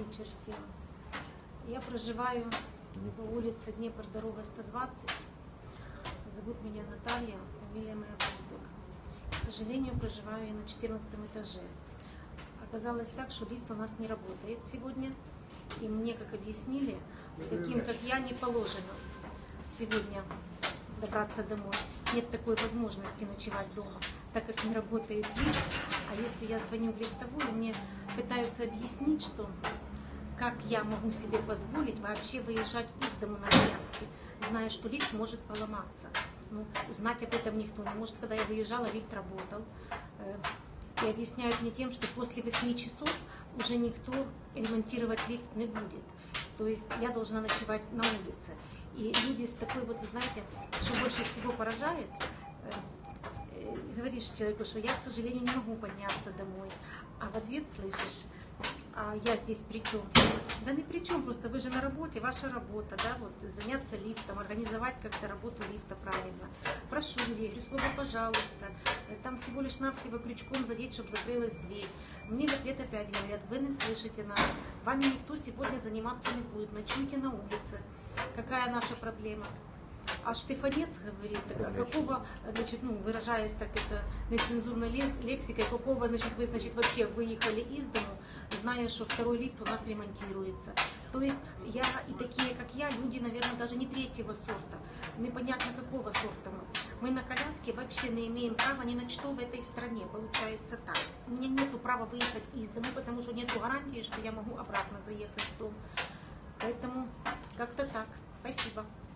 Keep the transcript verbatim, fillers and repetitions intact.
вечер всем. Я проживаю по улице Днепр, дорога сто двадцать. Зовут меня Наталья, фамилия моя Бузбек. К сожалению, проживаю я на четырнадцатом этаже. Оказалось так, что лифт у нас не работает сегодня. И мне, как объяснили, таким, как я, не положено сегодня добраться домой. Нет такой возможности ночевать дома, так как не работает лифт. А если я звоню в лифтовую, мне пытаются объяснить, что как я могу себе позволить вообще выезжать из дома на коляске, зная, что лифт может поломаться. Ну, знать об этом никто не может. Когда я выезжала, лифт работал. И объясняют мне тем, что после восьми часов уже никто ремонтировать лифт не будет. То есть я должна ночевать на улице. И люди с такой вот, вы знаете, что больше всего поражает, говоришь человеку, что я, к сожалению, не могу подняться домой. А в ответ слышишь: а я здесь при чем? Да ни при чем, просто вы же на работе, ваша работа, да, вот заняться лифтом, организовать как-то работу лифта правильно. Прошу, я говорю, слово пожалуйста, там всего лишь навсего крючком задеть, чтобы закрылась дверь. Мне в ответ опять говорят: вы не слышите нас, вами никто сегодня заниматься не будет, ночуйте на улице. Какая наша проблема? А Штефанец говорит, так, какого, значит, ну, выражаясь так это нецензурной лексикой, какого, значит, вы, значит, вообще выехали из дому, зная, что второй лифт у нас ремонтируется. То есть я и такие, как я, люди, наверное, даже не третьего сорта, непонятно какого сорта мы. Мы на коляске вообще не имеем права ни на что в этой стране, получается так. У меня нету права выехать из дома, потому что нету гарантии, что я могу обратно заехать в дом. Поэтому как-то так. Спасибо.